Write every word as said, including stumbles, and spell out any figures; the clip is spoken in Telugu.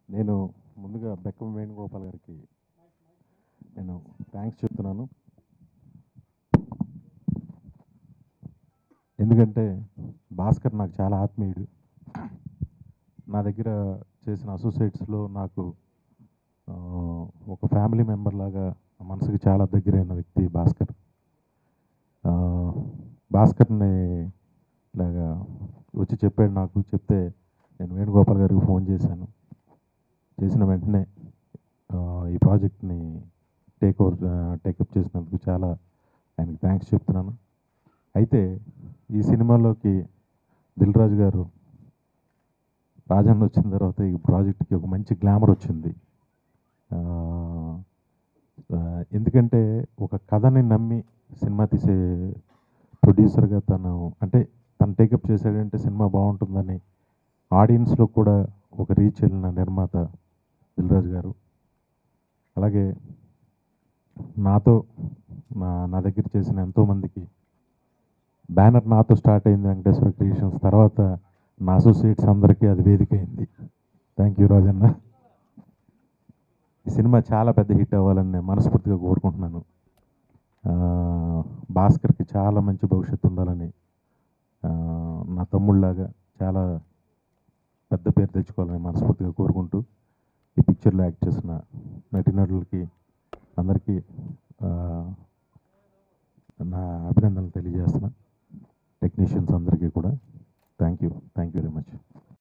నేను ముందుగా బెక్కం వేణుగోపాల్ గారికి నేను థ్యాంక్స్ చెప్తున్నాను. ఎందుకంటే భాస్కర్ నాకు చాలా ఆత్మీయుడు. నా దగ్గర చేసిన అసోసియేట్స్లో నాకు ఆ, ఒక ఫ్యామిలీ మెంబర్ లాగా నా మనసుకి చాలా దగ్గరైన వ్యక్తి భాస్కర్. ఆ, భాస్కర్ని ఇలాగా వచ్చి చెప్పాడు నాకు. చెప్తే నేను వేణుగోపాల్ గారికి ఫోన్ చేశాను. చేసిన వెంటనే ఆ, ఈ ప్రాజెక్ట్ని టేక్ ఓవర్ టేకప్ చేసినందుకు చాలా ఆయనకి థ్యాంక్స్ చెప్తున్నాను. అయితే ఈ సినిమాలోకి దిల్ రాజు గారు రాజన్న వచ్చిన తర్వాత ఈ ప్రాజెక్ట్కి ఒక మంచి గ్లామర్ వచ్చింది. ఆ, ఆ, ఎందుకంటే ఒక కథని నమ్మి సినిమా తీసే ప్రొడ్యూసర్గా తను అంటే తను టేకప్ చేశాడంటే సినిమా బాగుంటుందని ఆడియన్స్లో కూడా ఒక రీచ్ వెళ్ళిన నిర్మాత దిల్ రాజు గారు. అలాగే నాతో నా నా దగ్గర చేసిన ఎంతోమందికి బ్యానర్ నాతో స్టార్ట్ అయింది వెంకటేశ్వర క్రియేషన్స్. తర్వాత నా అసోసియేట్స్ అందరికీ అది వేదిక అయింది. Thank you Rajanna. ఈ సినిమా చాలా పెద్ద హిట్ అవ్వాలని నేను మనస్ఫూర్తిగా కోరుకుంటున్నాను. ఆ, భాస్కర్కి చాలా మంచి భవిష్యత్తు ఉండాలని, ఆ, నా తమ్ముళ్ళలాగా చాలా పెద్ద పేరు తెచ్చుకోవాలని మనస్ఫూర్తిగా కోరుకుంటూ ఈ పిక్చర్లో యాక్ట్ చేసిన నటీనటులకి అందరికీ ఆ, నా అభినందనలు తెలియజేస్తున్నా. టెక్నీషియన్స్ అందరికీ కూడా thank you thank you very much.